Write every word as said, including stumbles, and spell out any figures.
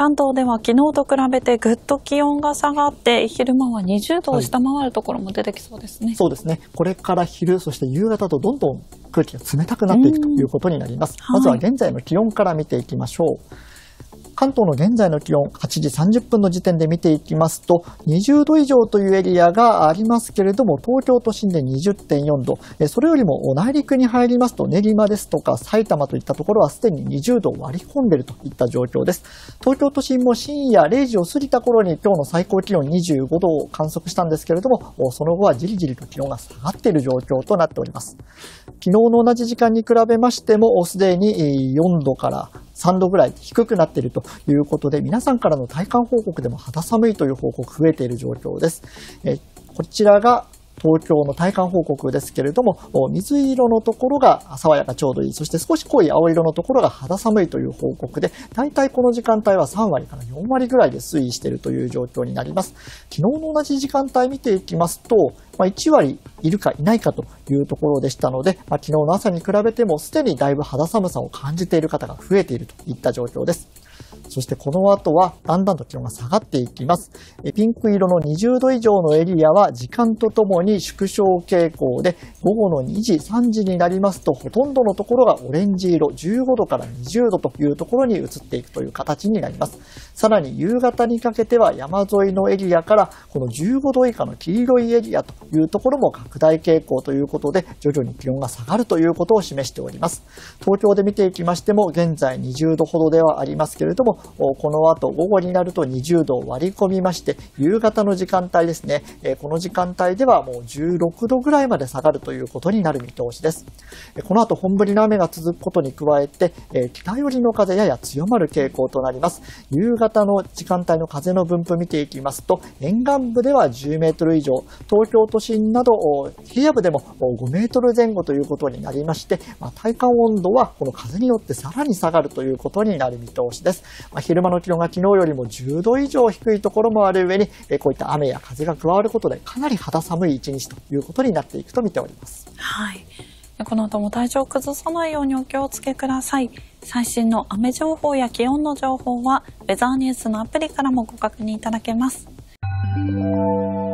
関東では昨日と比べてぐっと気温が下がって昼間はにじゅうどを下回るところも出てきそうですね。はい、 そうですね。これから昼そして夕方とどんどん空気が冷たくなっていくということになります。まずは現在の気温から見ていきましょう。関東の現在の気温、はちじさんじゅっぷんの時点で見ていきますと、にじゅうど以上というエリアがありますけれども、東京都心で にじゅってんよんど、それよりも内陸に入りますと、練馬ですとか埼玉といったところはすでににじゅうどを割り込んでいるといった状況です。東京都心も深夜れいじを過ぎた頃に今日の最高気温にじゅうごどを観測したんですけれども、その後はじりじりと気温が下がっている状況となっております。昨日の同じ時間に比べましても、すでによんどからさんどぐらい低くなっているということで、皆さんからの体感報告でも肌寒いという報告増えている状況です。えこちらが東京の体感報告ですけれども、水色のところが爽やかちょうどいい、そして少し濃い青色のところが肌寒いという報告で、だいたいこの時間帯はさんわりからよんわりぐらいで推移しているという状況になります。昨日の同じ時間帯見ていきますと、まあ、いちわりいるかいないかというところでしたので、まあ、昨日の朝に比べてもすでにだいぶ肌寒さを感じている方が増えているといった状況です。そしてこの後はだんだんと気温が下がっていきます。ピンク色のにじゅうど以上のエリアは時間とともに縮小傾向で、午後のにじ、さんじになりますとほとんどのところがオレンジ色、じゅうごどからにじゅうどというところに移っていくという形になります。さらに夕方にかけては山沿いのエリアからこのじゅうごど以下の黄色いエリアというところも拡大傾向ということで、徐々に気温が下がるということを示しております。東京で見ていきましても、現在にじゅうどほどではありますけれども、この後午後になるとにじゅうどを割り込みまして、夕方の時間帯ですね、この時間帯ではもうじゅうろくどぐらいまで下がるということになる見通しです。この後本降りの雨が続くことに加えて、北寄りの風やや強まる傾向となります。夕方の時間帯の風の分布見ていきますと、沿岸部ではじゅうメートル以上、東京都心など平野部でもごメートルぜん後ということになりまして、まあ、体感温度はこの風によってさらに下がるということになる見通しです。まあ、昼間の気温が昨日よりもじゅうど以上低いところもある上に、こういった雨や風が加わることでかなり肌寒い一日ということになっていくと見ております。 はい。この後も体調を崩さないようにお気をつけください。最新の雨情報や気温の情報はウェザーニュースのアプリからもご確認いただけます。